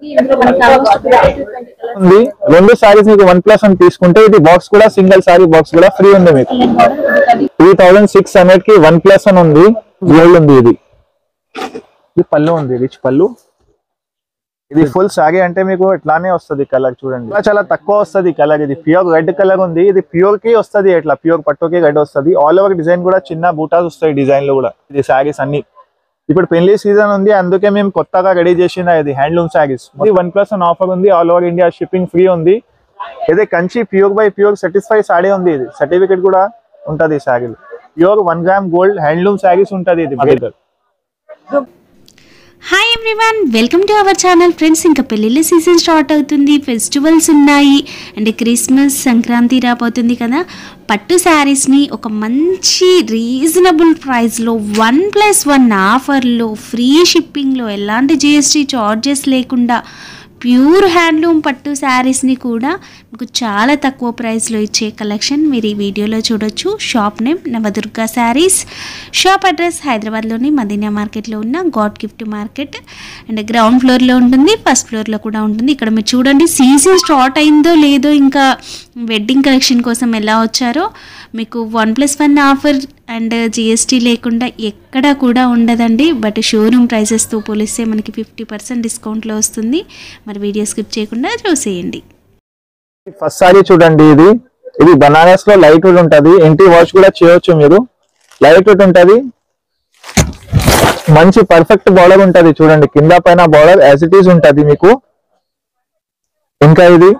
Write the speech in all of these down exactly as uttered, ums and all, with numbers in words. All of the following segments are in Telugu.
ఉంది రెండు సారీస్ మీకు వన్ ప్లస్ వన్ తీసుకుంటే ఇది బాక్స్ కూడా సింగిల్ సారీ బాక్స్ కూడా ఫ్రీ ఉంది మీకు త్రీ థౌసండ్ సిక్స్ హండ్రెడ్ కి వన్ ప్లస్ వన్ ఉంది గోల్డ్ ఉంది ఇది ఇది పళ్ళు ఉంది రిచ్ పళ్ళు ఇది ఫుల్ సారీ అంటే మీకు ఇట్లానే వస్తుంది కలర్ చూడండి చాలా తక్కువ వస్తుంది కలర్ ఇది ప్యూర్ రెడ్ కలర్ ఉంది ఇది ప్యూర్ కి వస్తుంది ఇట్లా ప్యూర్ పట్టుకి రెడ్ వస్తుంది ఆల్ ఓవర్ డిజైన్ కూడా చిన్న బూటాస్ వస్తాయి డిజైన్ లో కూడా ఇది సారీస్ అన్ని ఇప్పుడు పెళ్లి సీజన్ ఉంది అందుకే మేము కొత్తగా రెడీ చేసిన ఇది హ్యాండ్లూమ్ సారీస్ ఇది వన్ ప్లస్ వన్ ఆఫర్ ఉంది all over India shipping free ఉంది ఇది Kanchi pure by pure certify sari ఉంది ఇది సర్టిఫికేట్ కూడా ఉంటది ఈ సారీలు pure one gram gold handloom saris ఉంటది ఇది hi everyone welcome to our channel friends ఇంకా పెళ్ళిళ్ళ సీజన్ స్టార్ట్ అవుతుంది ఫెస్టివల్స్ ఉన్నాయి అండ్ క్రిస్మస్ సంక్రాంతి రాబోతుంది కదా పట్టు శారీస్ని ఒక మంచి రీజనబుల్ ప్రైస్లో వన్ ప్లస్ వన్ ఆఫర్లో ఫ్రీ షిప్పింగ్లో ఎలాంటి జిఎస్టీ చార్జెస్ లేకుండా ప్యూర్ హ్యాండ్లూమ్ పట్టు శారీస్ని కూడా మీకు చాలా తక్కువ ప్రైస్లో ఇచ్చే కలెక్షన్ మీరు ఈ వీడియోలో చూడొచ్చు shop name Navadurga saris shop address హైదరాబాద్లోని మదీనా మార్కెట్లో ఉన్న God gift market and ground ఫ్లోర్లో ఉంటుంది ఫస్ట్ ఫ్లోర్లో కూడా ఉంటుంది ఇక్కడ మీరు చూడండి సీజన్ స్టార్ట్ అయిందో లేదో ఇంకా వెడ్డింగ్ కలెక్షన్ కోసం ఎలా వచ్చారో మీకు one plus one offer and GST లేకుండా ఎక్కడా కూడా ఉండదండి బట్ షోరూమ్ ప్రైసెస్తో పోలిస్తే మనకి ఫిఫ్టీ పర్సెంట్ డిస్కౌంట్లో వస్తుంది మరి వీడియో స్కిప్ చేయకుండా చూసేయండి ఫస్ట్ సారీ చూడండి ఇది ఇది బనారస్ లో లైట్ వుడ్ ఉంటది ఇంటి వాష్ కూడా చేయొచ్చు మీరు లైట్ వుడ్ ఉంటది మంచి పర్ఫెక్ట్ బార్డర్ ఉంటది చూడండి కింద పైన బార్డర్ యాజ్ ఇట్ ఈస్ ఉంటది మీకు ఇంకా ఇది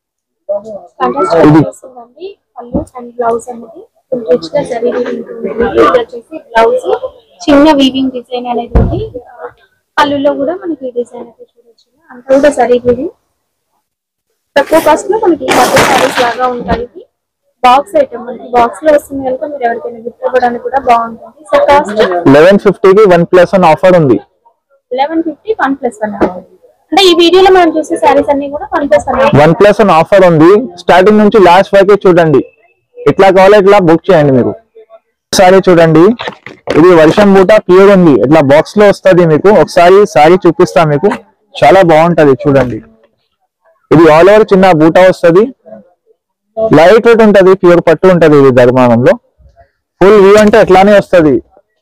ఇది చిన్న వీవింగ్ డిజైన్ అనేది ఉంది పళ్ళులో కూడా మనకి డిజైన్ అయితే చూడొచ్చు అంతా కూడా సరీ వీవింగ్ తక్కువ కాస్ట్ లో మనకి పట్టు సారీస్ లాగా ఉంటాయి ఇది బాక్స్ ఐటమ్ మనకి బాక్స్ లో వస్తుంది కనుక మీరు ఎవరికైనా గిఫ్ట్ ఇవ్వడానికి కూడా బాగుంటుంది సో కాస్ట్ లెవెన్ ఫిఫ్టీ కి వన్ ప్లస్ వన్ ఆఫర్ ఉంది eleven fifty one plus one అంటే ఈ వీడియోలో మనం చూసే సారీస్ అన్ని కూడా one plus one one plus one offer ఉంది స్టార్టింగ్ నుంచి లాస్ట్ వరకే చూడండి ఇట్లా కావాలి ఇట్లా బుక్ చేయండి మీరు సారీ చూడండి ఇది వర్షం బూట ప్యూర్ ఉంది ఇట్లా బాక్స్ లో వస్తుంది మీకు ఒకసారి సారీ చూపిస్తా మీకు చాలా బాగుంటది చూడండి ఇది ఆల్ ఓవర్ చిన్న బూట వస్తుంది లైట్ వెయిట్ ఉంటది ప్యూర్ పట్టు ఉంటది ఇది ధర్మానంలో ఫుల్ వ్యూ అంటే ఎట్లానే వస్తుంది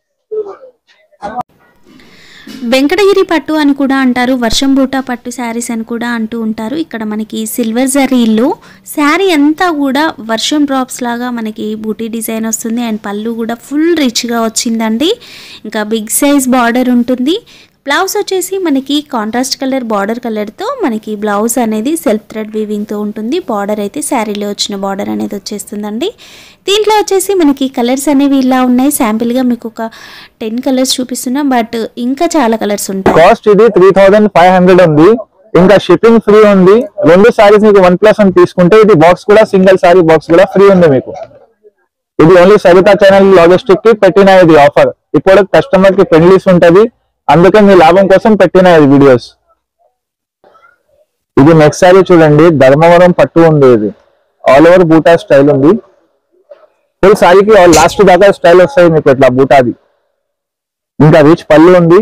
వెంకటగిరి పట్టు అని కూడా అంటారు వర్షం బూటా పట్టు శారీస్ అని కూడా అంటూ ఉంటారు ఇక్కడ మనకి సిల్వర్ జరీలో శారీ అంతా కూడా వర్షం డ్రాప్స్ లాగా మనకి బూటీ డిజైన్ వస్తుంది అండ్ పళ్ళు కూడా ఫుల్ రిచ్గా వచ్చిందండి ఇంకా బిగ్ సైజ్ బార్డర్ ఉంటుంది బ్లౌజ్ వచ్చేసి మనకి కాంట్రాస్ట్ కలర్ బార్డర్ కలర్తో మనకి బ్లౌజ్ అనేది సెల్ఫ్ థ్రెడ్ వీవింగ్తో ఉంటుంది బార్డర్ అయితే శారీలో వచ్చిన బార్డర్ అనేది వచ్చేస్తుందండి దీంట్లో వచ్చేసి మనకి కలర్స్ అనేవి ఇలా ఉన్నాయి శాంపిల్గా మీకు ఒక టెన్ కలర్స్ చూపిస్తున్నా బట్ ఇంకా చాలా కలర్స్ ఉంటాయి కాస్ట్ ఇది త్రీ థౌసండ్ ఫైవ్ హండ్రెడ్ ఉంది ఇంకా షిప్పింగ్ ఫ్రీ ఉంది రెండు సారీస్ మీకు వన్ ప్లస్ వన్ తీసుకుంటే ఇది బాక్స్ కూడా సింగిల్ సారీ బాక్స్ కూడా ఫ్రీ ఉంది మీకు ఇది ఓన్లీ సవితా ఛానల్ లాజిస్టిక్ కి పెట్టిన ఇది ఆఫర్ ఇప్పుడు కస్టమర్ కి ఫ్రెండ్లీస్ ఉంటది అందుకే మీ లాభం కోసం పెట్టిన వీడియోస్ ఇది నెక్స్ట్ సారీ చూడండి ధర్మవరం పట్టు ఉంది ఇది ఆల్ ఓవర్ బూటా స్టైల్ ఉంది ఫుల్ సారీకి లాస్ట్ దాకా స్టైల్ వస్తాయి మీకు ఇట్లా బూటాది ఇంకా రిచ్ పళ్ళు ఉంది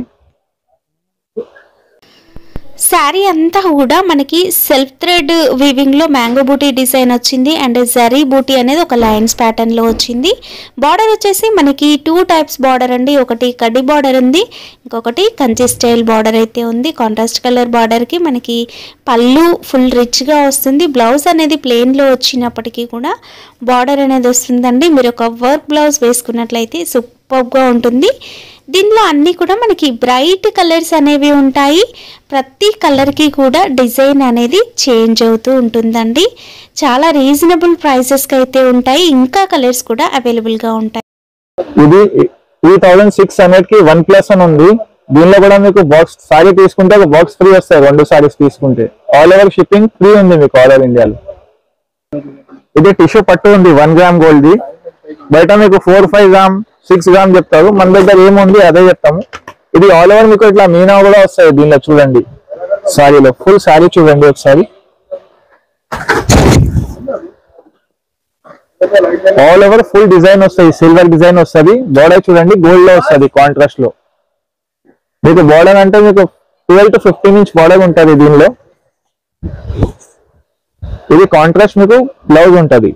శారీ అంతా కూడా మనకి సెల్ఫ్ థ్రెడ్ వీవింగ్ లో మ్యాంగో బూటీ డిజైన్ వచ్చింది అండ్ జరీ బూటీ అనేది ఒక లైన్స్ ప్యాటర్న్ లో వచ్చింది బార్డర్ వచ్చేసి మనకి టూ టైప్స్ బార్డర్ అండి ఒకటి కడ్డీ బార్డర్ ఉంది ఇంకొకటి కంచి స్టైల్ బార్డర్ అయితే ఉంది కాంట్రాస్ట్ కలర్ బార్డర్ కి మనకి పళ్ళు ఫుల్ రిచ్ గా వస్తుంది బ్లౌజ్ అనేది ప్లెయిన్ లో వచ్చినప్పటికీ కూడా బార్డర్ అనేది వస్తుందండి మీరు ఒక వర్క్ బ్లౌజ్ వేసుకున్నట్లయితే సూపర్ గా ఉంటుంది దీనిలో అన్నీ కూడా మనకి బ్రైట్ కలర్స్ అనేవి ఉంటాయి ప్రతి కలర్కి కూడా డిజైన్ అనేది చేంజ్ అవుతూ ఉంటుందండి చాలా రీజనబుల్ ప్రైసెస్కి అయితే ఉంటాయి ఇంకా కలర్స్ కూడా అవైలబుల్గా ఉంటాయి ఇది త్రీ థౌసండ్ సిక్స్ హండ్రెడ్ కి వన్ ప్లస్ అని ఉంది దీనిలో కూడా మీకు బాక్స్ సారీ తీసుకుంటే ఒక బాక్స్ ఫ్రీ వస్తాయి రెండు సారీస్ తీసుకుంటే ఆల్ ఓవర్ షిప్పింగ్ ఫ్రీ ఉంది మీకు ఆల్ ఓవర్ ఇండియాలో ఇది టిష్యూ పట్టు ఉంది వన్ గ్రామ్ గోల్డ్ ది బయట మీకు four five gram six gram చెప్తారు మన దగ్గర ఏముంది అదే చెప్తాము ఇది ఆల్ ఓవర్ మీకు ఇట్లా మీనా కూడా వస్తాయి దీనిలో చూడండి సారీలో ఫుల్ సారీ చూడండి ఒకసారి ఆల్ ఓవర్ ఫుల్ డిజైన్ వస్తాయి సిల్వర్ డిజైన్ వస్తుంది బార్డర్ చూడండి గోల్డ్ లో వస్తుంది కాంట్రాస్ట్ లో మీకు బార్డర్ అంటే మీకు twelve to fifteen inch border ఉంటుంది దీనిలో. ఇది కాంట్రాస్ట్ మీకు బ్లౌజ్ ఉంటది.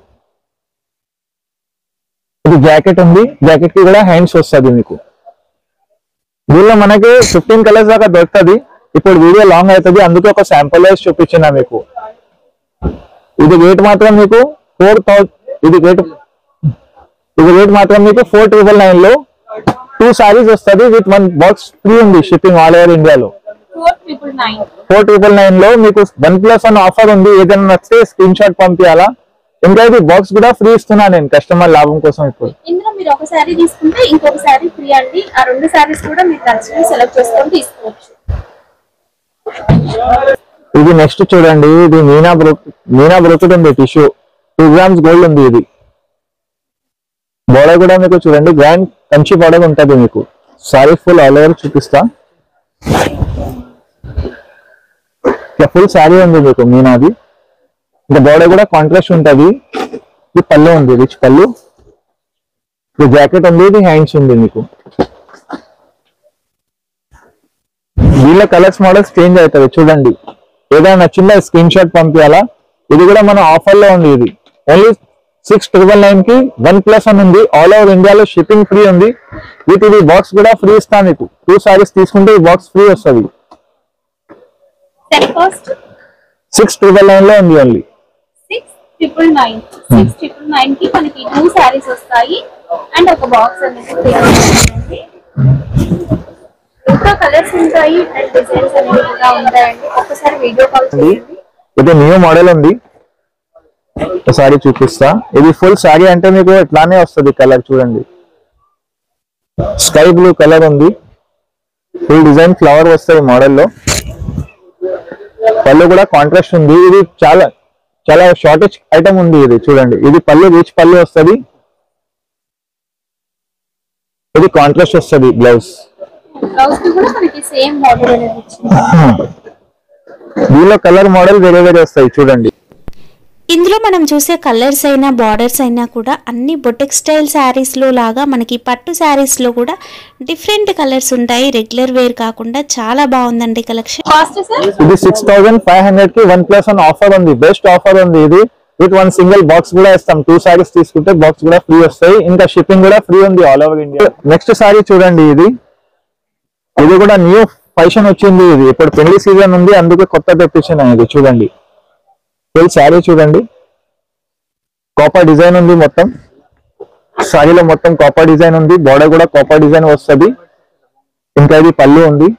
ఇది జాకెట్ ఉంది, జాకెట్ కి కూడా హ్యాండ్స్ వస్తుంది మీకు. దీనిలో మనకి ఫిఫ్టీన్ కలర్స్ దాకా దొరుకుతుంది. ఇప్పుడు వీడియో లాంగ్ అవుతుంది, అందుకే ఒక శాంపుల్ వైజ్ చూపించిన మీకు. ఇది రేట్ మాత్రం మీకు ఫోర్ థౌసండ్ ఇది రేట్ ఇది రేట్ మాత్రం మీకు ఫోర్ ట్రిపుల్ నైన్ లో టూ సారీస్ వస్తుంది విత్ వన్ బాక్స్ ఫ్రీ ఉంది షిప్పింగ్ ఆల్ ఓవర్ ఇండియాలో. ఫోర్ ట్రిపుల్ నైన్ లో మీకు వన్ ప్లస్ వన్ ఆఫర్ ఉంది. ఏదైనా నచ్చితే స్క్రీన్ షాట్ పంపించాలా. ఇంకా ఇది బాక్స్ కూడా ఫ్రీ ఇస్తున్నా నేను కస్టమర్ లాభం కోసం. ఇప్పుడు ఇందులో మీరు ఒక సారీ తీసుకుంటే ఇంకొక సారీ ఫ్రీ అండి. ఆ రెండు సారీస్ కూడా మీరు నచ్చినవి సెలెక్ట్ చేసుకొని తీసుకోవచ్చు. ఇది నెక్స్ట్ చూడండి, ఇది మీనా బ్రోక్ మీనా బ్రోకెట్ ఉంది, టిష్యూ టూ గ్రామ్స్ గోల్డ్ ఉంది. ఇది బోర్డర్ కూడా మీకు చూడండి గ్రాండ్ కంచి బోర్డర్ ఉంటుంది మీకు. సారీ ఫుల్ ఆల్ ఓవర్ చూపిస్తా. ఫుల్ సారీ ఉంది మీకు మీనాది. ఇంకా బోర్డర్ కూడా కాంట్రాస్ట్ ఉంటది. ఇది పళ్ళు ఉంది, రిచ్ పళ్ళు. ఇది జాకెట్ ఉంది, ఇది హ్యాండ్స్ ఉంది మీకు. దీనిలో కలర్స్ మోడల్స్ చేంజ్ అవుతుంది చూడండి. ఏదైనా నచ్చిందా స్క్రీన్ షాట్ పంపించాలా. ఇది కూడా మన ఆఫర్ లో ఉంది. ఇది ఓన్లీ సిక్స్ ట్రిపుల్ నైన్ కి వన్ ప్లస్ వన్ ఉంది. ఆల్ ఓవర్ ఇండియాలో షిప్పింగ్ ఫ్రీ ఉంది. విత్ ఇది బాక్స్ కూడా ఫ్రీ ఇస్తా మీకు. టూ సారీస్ తీసుకుంటే ఈ బాక్స్ ఫ్రీ వస్తుంది. సిక్స్ ట్రిపుల్ నైన్ లో ఉంది only. Six triple nine six triple nine కి మనకి టూ సారీస్ వస్తాయి అండ్ ఒక బాక్స్ అనేది. ఇంకా కలర్స్ ఉంటాయి అండ్ డిజైన్స్ అనేవి కూడా ఉంటాయండి. ఒకసారి వీడియో కాల్ చేయండి. ఇది న్యూ మోడల్ ఉంది, ఒకసారి చూపిస్తా. ఇది ఫుల్ సారీ అంటే మీకు ఇట్లానే వస్తుంది కలర్ చూడండి. స్కై బ్లూ కలర్ ఉంది, ఫుల్ డిజైన్ ఫ్లవర్ వస్తాయి మోడల్లో. పళ్ళు కూడా కాంట్రాస్ట్ ఉంది. ఇది చాలా చాలా షార్టేజ్ ఐటమ్ ఉంది. ఇది చూడండి, ఇది పళ్ళు రిచ్ పళ్ళు వస్తుంది. ఇది కాంట్రాస్ట్ వస్తుంది బ్లౌజ్. దీనిలో కలర్ మోడల్ వేరే వేరే వస్తాయి చూడండి. ఇందులో మనం చూసే కలర్స్ అయినా బార్డర్స్ అయినా కూడా అన్ని బొటెక్ స్టైల్ శారీస్లో లాగా మనకి పట్టు శారీస్లో కూడా డిఫరెంట్ కలర్స్ ఉంటాయి. రెగ్యులర్ వేర్ కాకుండా చాలా బాగుందండి కలెక్షన్. ఇది సిక్స్ థౌసండ్ ఫైవ్ హండ్రెడ్ కి వన్ ప్లస్ వన్ ఆఫర్ ఉంది. బెస్ట్ ఆఫర్ ఉంది ఇది. విత్ వన్ సింగిల్ బాక్స్ కూడా ఇస్తాం. టూ సారీస్ తీసుకుంటే బాక్స్ కూడా ఫ్రీ వస్తాయి. ఇంకా షిప్పింగ్ కూడా ఫ్రీ ఉంది all over India. Next sari చూడండి, ఇది ఇది కూడా న్యూ ఫ్యాషన్ వచ్చింది. ఇది ఇప్పుడు పెళ్లి సీజన్ ఉంది, అందుకే కొత్త తెప్పించిన. ఇది చూడండి, ఫుల్ శారీ చూడండి, కాపర్ డిజైన్ ఉంది. మొత్తం శారీలో మొత్తం కాపర్ డిజైన్ ఉంది. బోర్డర్ కూడా కాపర్ డిజైన్ వస్తుంది. ఇంకా ఇది పళ్ళు ఉంది.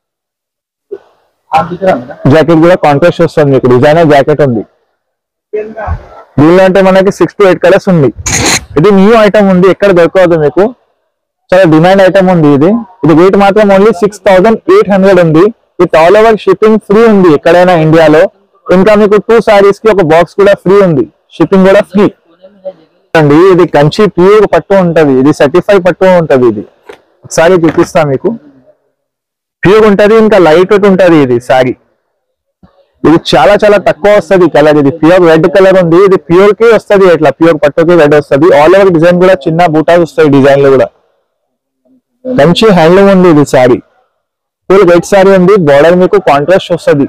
జాకెట్ కూడా కాంట్రాస్ట్ వస్తుంది మీకు. డిజైనర్ జాకెట్ ఉంది. దీనిలో అంటే మనకి సిక్స్ టు ఎయిట్ కలర్స్ ఉంది. ఇది న్యూ ఐటమ్ ఉంది, ఎక్కడ దొరకదు మీకు. చాలా డిమాండ్ ఐటమ్ ఉంది ఇది. ఇది రేట్ మాత్రం only six thousand eight hundred ఉంది. With all over shipping free ఉంది ఎక్కడైనా ఇండియాలో. ఇంకా మీకు టూ సారీస్ కి ఒక బాక్స్ కూడా ఫ్రీ ఉంది. షిప్పింగ్ కూడా ఫ్రీ అండి. ఇది కంచి ప్యూర్ పట్టు ఉంటది. ఇది సర్టిఫైడ్ పట్టు ఉంటది. ఇది ఒకసారి చూపిస్తా మీకు. ప్యూర్ ఉంటది, ఇంకా లైట్ వెయిట్ ఉంటది ఇది సారీ. ఇది చాలా చాలా తక్కువ వస్తుంది కలర్. ఇది ప్యూర్ రెడ్ కలర్ ఉంది. ఇది ప్యూర్ కి వస్తుంది, ఇట్లా ప్యూర్ పట్టుకి రెడ్ వస్తుంది. ఆల్ ఓవర్ డిజైన్ కూడా చిన్న బూటాస్ వస్తాయి డిజైన్ లో కూడా. మంచి హ్యాండ్లూమ్ ఉంది ఇది సారీ. ఫుల్ వైట్ సారీ ఉంది. బోర్డర్ మీకు కాంట్రాస్ట్ వస్తుంది.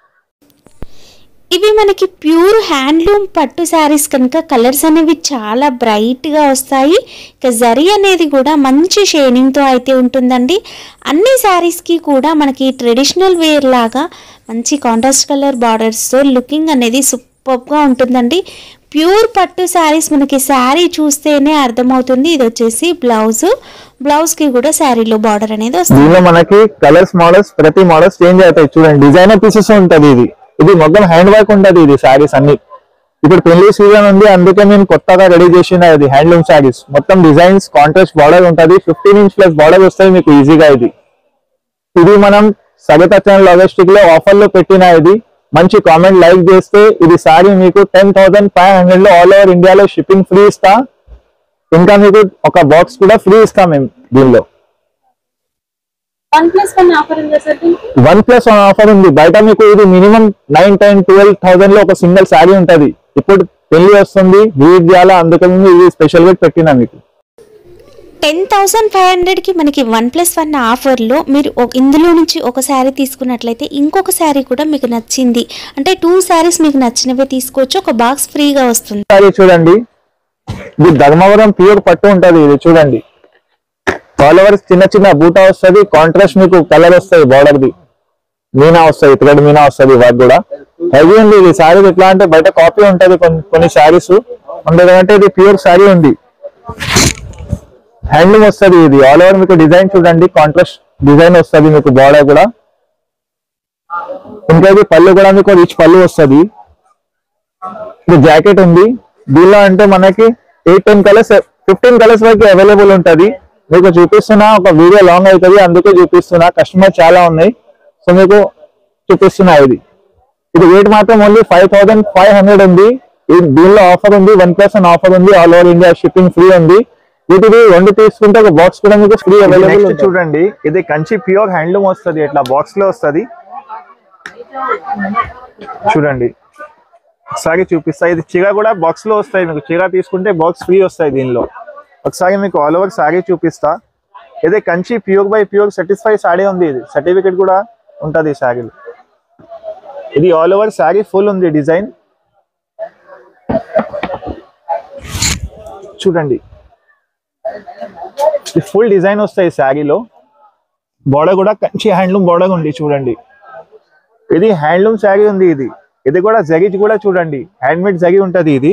ఇవి మనకి ప్యూర్ హ్యాండ్లూమ్ పట్టు శారీస్ కనుక కలర్స్ అనేవి చాలా బ్రైట్గా వస్తాయి. ఇక జరీ అనేది కూడా మంచి షేడింగ్తో అయితే ఉంటుందండి. అన్ని శారీస్కి కూడా మనకి ట్రెడిషనల్ వేర్ లాగా మంచి కాంట్రాస్ట్ కలర్ బార్డర్స్తో లుకింగ్ అనేది సూపర్గా ఉంటుందండి. ప్యూర్ పట్టు శారీస్ మనకి శారీ చూస్తేనే అర్థమవుతుంది. ఇది వచ్చేసి బ్లౌజ్. బ్లౌజ్ కి కూడా శారీలో బార్డర్ అనేది వస్తుంది. దీనిలో మనకి కలర్స్ మోడల్స్ ప్రతి మోడల్స్ చేంజ్ అవుతాయి చూడండి. డిజైనర్ పీసెస్ ఉంటది. ఇది ఇది మొత్తం హ్యాండ్ వర్క్ ఉంటది. ఇది శారీస్ అన్ని ఇప్పుడు పెళ్లి సీజన్ ఉంది, అందుకే మేము కొత్తగా రెడీ చేసిన ఇది హ్యాండ్లూమ్ శారీస్. మొత్తం డిజైన్స్ కాంట్రాస్ట్ బార్డర్ ఉంటది. ఫిఫ్టీన్ ఇంచ్ ప్లస్ బార్డర్ వస్తాయి మీకు ఈజీగా. ఇది ఇది మనం సగత ఛానల్ లాజిస్టిక్ లో ఆఫర్ లో పెట్టిన. ఇది మంచి కామెంట్ లైక్ చేస్తే ఇది సారీ మీకు టెన్ థౌసండ్ ఫైవ్ హండ్రెడ్ లో ఆల్ ఓవర్ ఇండియాలో షిప్పింగ్ ఫ్రీ ఇస్తా. ఇంకా మీకు ఒక బాక్స్ కూడా ఫ్రీ ఇస్తాం మేము దీనిలో. వన్ ప్లస్ వన్ ఆఫర్ ఉంది sir. One plus one offer ఉంది. బయట మీకు ఇది minimum nine ten twelve thousand లో ఒక సింగిల్ శారీ ఉంటది. ఇప్పుడు పెళ్లి వస్తుంది, వీడియాల అందుకని ఇది స్పెషల్ గా పెట్టినా మీకు. టెన్ థౌసండ్ ఫైవ్ హండ్రెడ్కి మనకి వన్ ప్లస్ వన్ ఆఫర్లో మీరు ఇందులో నుంచి ఒక శారీ తీసుకున్నట్లయితే ఇంకొక శారీ కూడా మీకు నచ్చింది అంటే టూ శారీస్ మీకు నచ్చినవే తీసుకోవచ్చు, ఒక బాక్స్ ఫ్రీగా వస్తుంది. శారీ చూడండి, ఇది ధర్మవరం ప్యూర్ పట్టు ఉంటది. ఇది చూడండి, ఆల్ ఓవర్ చిన్న చిన్న బూటా వస్తుంది, కాంట్రాస్ట్ మీకు కలర్ వస్తుంది, బార్డర్ ది మీనా వస్తుంది, థ్రెడ్ మీనా వస్తుంది. వాటి కూడా హెవీ ఉంది ఇది శారీ. ఎట్లా అంటే బయట కాపీ ఉంటది కొన్ని కొన్ని శారీస్ ఉండదు అంటే ఇది ప్యూర్ శారీ ఉంది. హ్యాండ్లూమ్ వస్తుంది ఇది. ఆల్ ఓవర్ మీకు డిజైన్ చూడండి, కాంట్రాస్ట్ డిజైన్ వస్తుంది మీకు బార్డర్ కూడా. ఇంకా ఇది పళ్ళు కూడా మీకు రిచ్ పళ్ళు వస్తుంది. ఇది జాకెట్ ఉంది. దీనిలో అంటే మనకి eight ten colours fifteen colours వరకు అవైలబుల్ ఉంటది. మీకు చూపిస్తున్నా, ఒక వీడియో లాంగ్ అవుతుంది అందుకే చూపిస్తున్నా, కస్టమర్ చాలా ఉన్నాయి సో మీకు చూపిస్తున్నా. ఇది ఇది రేట్ మాత్రం only five thousand five hundred ఉంది. దీనిలో ఆఫర్ ఉంది, వన్ ప్లస్ వన్ ఆఫర్ ఉంది, all over India shipping free ఉంది. వీటిది రెండు తీసుకుంటే ఒక బాక్స్ కూడా మీకు ఫ్రీ అవైలబుల్. చూడండి, ఇది కంచి ప్యూర్ హ్యాండ్లూమ్ వస్తుంది, ఇట్లా బాక్స్ లో వస్తుంది. చూడండి ఒకసారి చూపిస్తా. ఇది చీర కూడా బాక్స్ లో వస్తాయి మీకు, చీర తీసుకుంటే బాక్స్ ఫ్రీ వస్తాయి దీనిలో. ఒకసారి మీకు ఆల్ ఓవర్ సారీ చూపిస్తా. ఇది Kanchi pure by pure certify sari ఉంది. ఇది సర్టిఫికేట్ కూడా ఉంటది ఈ సారీలో. ఇది ఆల్ ఓవర్ సారీ ఫుల్ ఉంది డిజైన్. చూడండి ఇది ఫుల్ డిజైన్ వస్తాయి శారీలో. బోర్డర్ కూడా కంచి హ్యాండ్లూమ్ బోర్డర్ ఉంది చూడండి. ఇది హ్యాండ్లూమ్ శారీ ఉంది. ఇది ఇది కూడా జరీ కూడా చూడండి, హ్యాండ్ మేడ్ జరీ ఉంటది. ఇది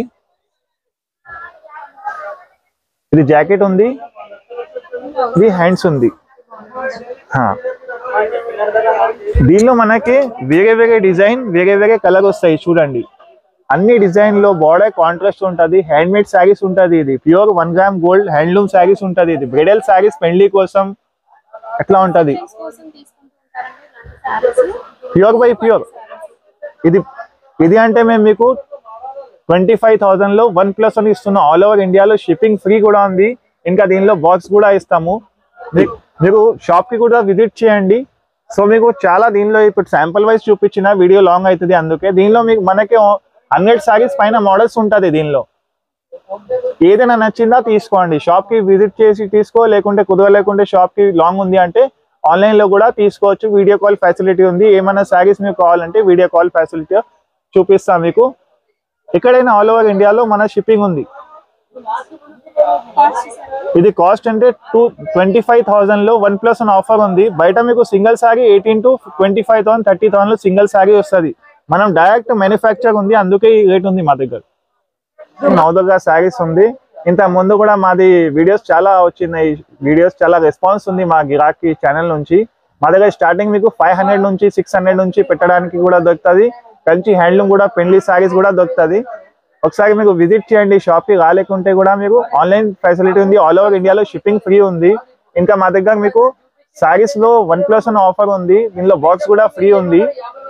ఇది జాకెట్ ఉంది, ఇది హ్యాండ్స్ ఉంది. దీనిలో మనకి వేరే వేరే డిజైన్ వేరే వేరే కలర్ వస్తాయి చూడండి. అన్ని డిజైన్ లో బార్డర్ కాంట్రాస్ట్ ఉంటది, హ్యాండ్ మేడ్ శారీస్ ఉంటది. ఇది pure one gram gold handloom saris ఉంటది. ఇది బ్రైడల్ శారీస్ పెళ్లి కోసం ఎట్లా ఉంటది, ప్యూర్ బై ప్యూర్. ఇది ఇది అంటే మేము మీకు ట్వంటీ ఫైవ్ థౌసండ్ లో వన్ ప్లస్ వన్ ఇస్తున్నాం. ఆల్ ఓవర్ ఇండియాలో షిప్పింగ్ ఫ్రీ కూడా ఉంది. ఇంకా దీనిలో బాక్స్ కూడా ఇస్తాము. మీరు షాప్ కి కూడా విజిట్ చేయండి. సో మీకు చాలా దీనిలో ఇప్పుడు శాంపుల్ వైజ్ చూపించిన వీడియో లాంగ్ అవుతుంది, అందుకే దీనిలో మీకు మనకి హండ్రెడ్ సారీస్ పైన మోడల్స్ ఉంటుంది. దీనిలో ఏదైనా నచ్చిందా తీసుకోండి, షాప్ కి విజిట్ చేసి తీసుకో, లేకుంటే కుదర లేకుంటే షాప్ కి లాంగ్ ఉంది అంటే ఆన్లైన్ లో కూడా తీసుకోవచ్చు. వీడియో కాల్ ఫెసిలిటీ ఉంది. ఏమైనా సారీస్ మీకు కావాలంటే వీడియో కాల్ ఫెసిలిటీ చూపిస్తాం మీకు. ఎక్కడైనా ఆల్ ఓవర్ ఇండియాలో మన షిప్పింగ్ ఉంది. ఇది కాస్ట్ అంటే టూ ట్వంటీ ఫైవ్ థౌసండ్ లో వన్ ప్లస్ వన్ ఆఫర్ ఉంది. బయట మీకు single sari eighteen to twenty five thousand thirty thousand లో సింగిల్ సారీ వస్తుంది. మనం డైరెక్ట్ మ్యానుఫ్యాక్చర్ ఉంది, అందుకే ఈ రేట్ ఉంది మా దగ్గర. నవదుర్గా సారీస్ ఉంది. ఇంత ముందు కూడా మాది వీడియోస్ చాలా వచ్చినాయి, వీడియోస్ చాలా రెస్పాన్స్ ఉంది మా గిరాకీ ఛానల్ నుంచి. మా దగ్గర స్టార్టింగ్ మీకు ఫైవ్ హండ్రెడ్ నుంచి సిక్స్ హండ్రెడ్ నుంచి పెట్టడానికి కూడా దొరుకుతుంది. కంచి హ్యాండ్లూమ్ కూడా పెళ్లి సారీస్ కూడా దొరుకుతుంది. ఒకసారి మీకు విజిట్ చేయండి షాప్ కి. రాలేకుంటే కూడా మీకు ఆన్లైన్ ఫెసిలిటీ ఉంది. ఆల్ ఓవర్ ఇండియాలో షిప్పింగ్ ఫ్రీ ఉంది. ఇంకా మా దగ్గర మీకు సారీస్ లో వన్ ప్లస్ వన్ ఆఫర్ ఉంది. దీనిలో బాక్స్ కూడా ఫ్రీ ఉంది.